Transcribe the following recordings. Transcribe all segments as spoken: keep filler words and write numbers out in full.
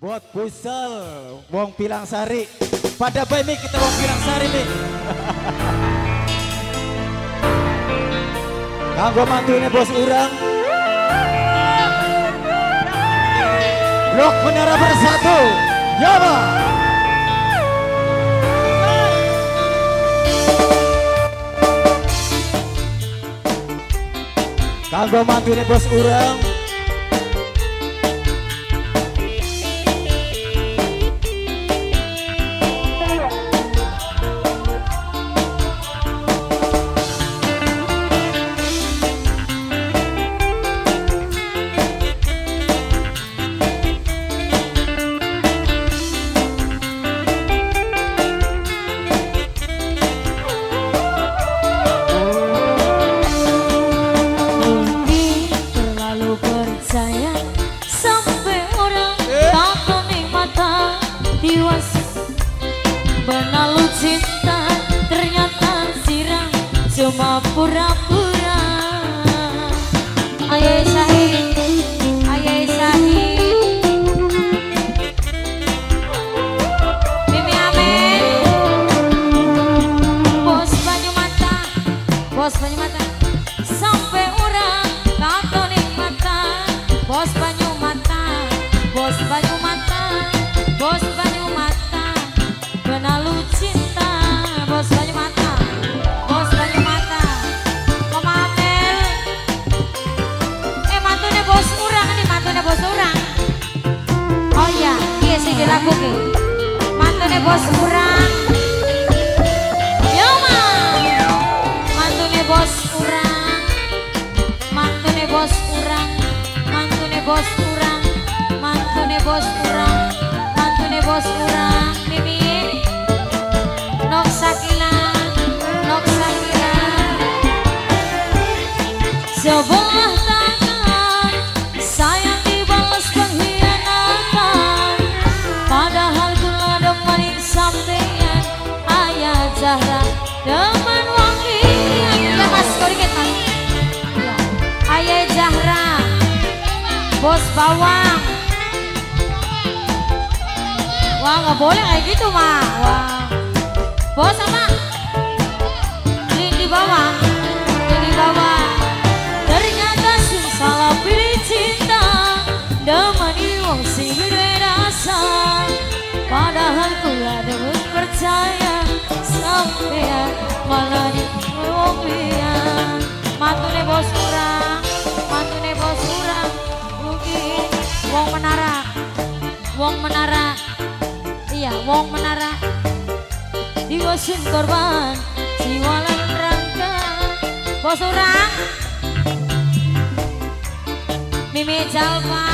Buat Pusal, Wong Pilang Sari. Pada bayi mi kita Wong Pilang Sari mi. Kanggo mantunya bos urang. Blok Menara Bersatu, Jawa. Kanggo mantunya bos urang. Benalu cinta ternyata sirah cuma pura-pura. Ayah Syahid, Ayah Syahid, Mimi Amin, Bos Banyumata, Bos Banyumata, sampai orang katoning mata. Bos Banyumata, Bos Banyumata, Bos Banyumata, benalu cinta. Bos Banyumata, Bos Banyumata, Mama Amel, eh mantunya bos urang nih, mantunya bos urang. Oh iya, iya sih di lagu nih, mantunya bos urang. Yo ma, mantunya bos urang, mantunya bos urang, mantunya bos urang, mantunya bos urang, mantunya bos urang. Mimi Nok Sakila, Nok Sakila, sebelah tangan sayang dibalas pengkhianatan, padahal kula demen sampeyan. Ayah Zahra demen wangi. Ya mas, koringet mas. Ayah Zahra, bos bawang. Wah nggak boleh kayak gitu mah. Wah. Bos sama Lindi bawah, Lindi bawah. Ternyata sing salah pilih cinta, demani wong sing beda rasa. Padahal kula demen percaya, sampean malah diwe wong liya. Mantune bos urang, mantune bos urang. Rugi wong menara, wong menara. Iya, wong menara. Diwasin korban siwalan rangka. Bos urang Mimi Jalpa,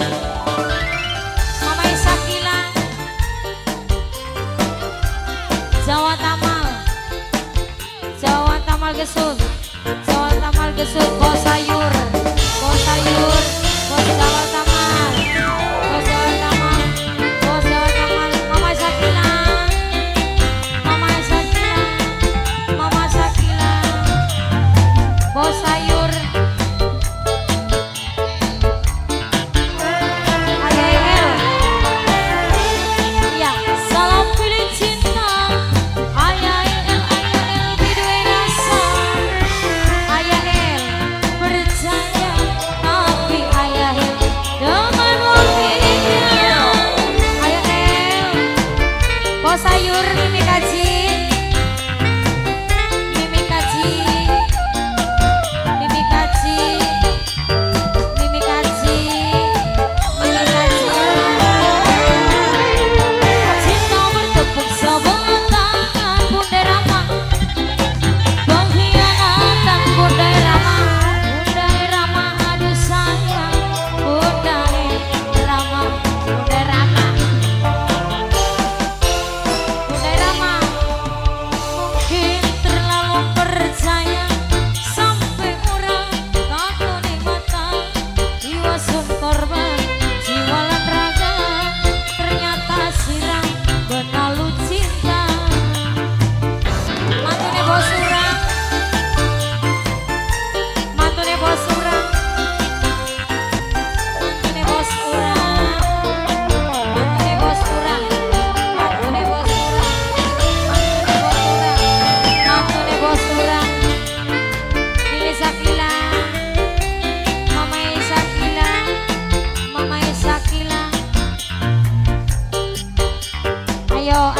Mama Isakila, Jawa Tamal, Jawa Tamal Gesut, Jawa Tamal Gesut. Bos sayur, bos sayur, bos Jawa Tamal, bos Jawa Tamal, bos Jawa Tamal. Mama Isakila, bos sayur.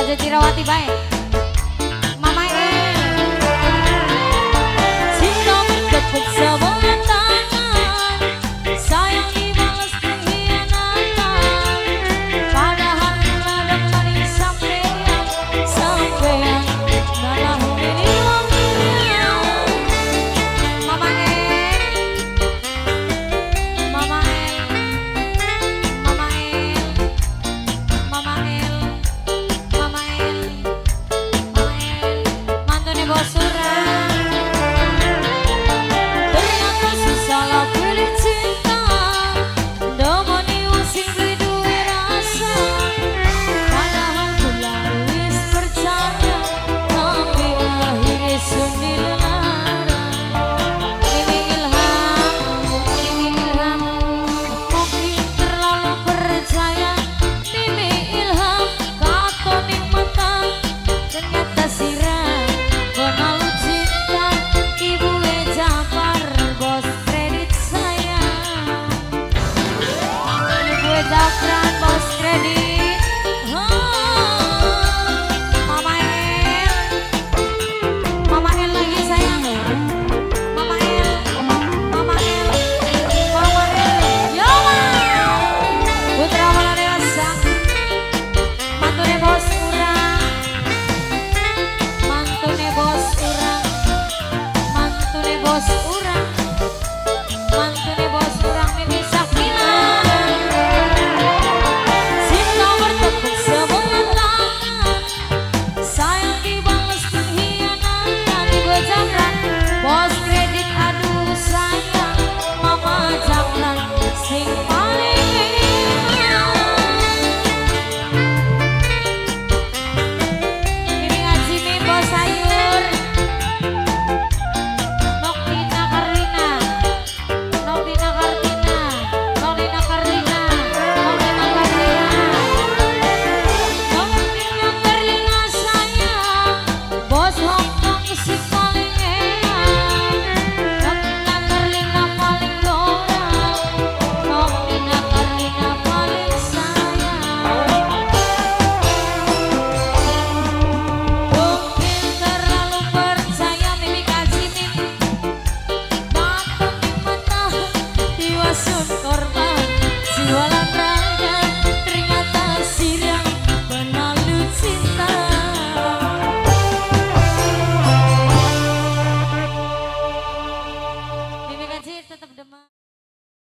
Bojo Cirawati baik. Mama El. Cinta bertepuk sebelah tangan, sayang dibalas pengkhianatan. Padahal melarang manis sampean, sampean malah memilih dunia. Mama El, Mama El, Mama El, Mama El, Mama El, Mama El, mantune bos surah. Ternyata susah lah pilih cinta, domoni wong sing duwe rasa. Padahal kula wis percaya, tapi akhirnya suni lara. Ini ilham, ini ilham, mungkin terlalu percaya. Ini ilham, kato ning mata, ternyata sirah. Penalu cinta, ibu Jafar, bos kredit saya. Ibu Jafran, bos kredit.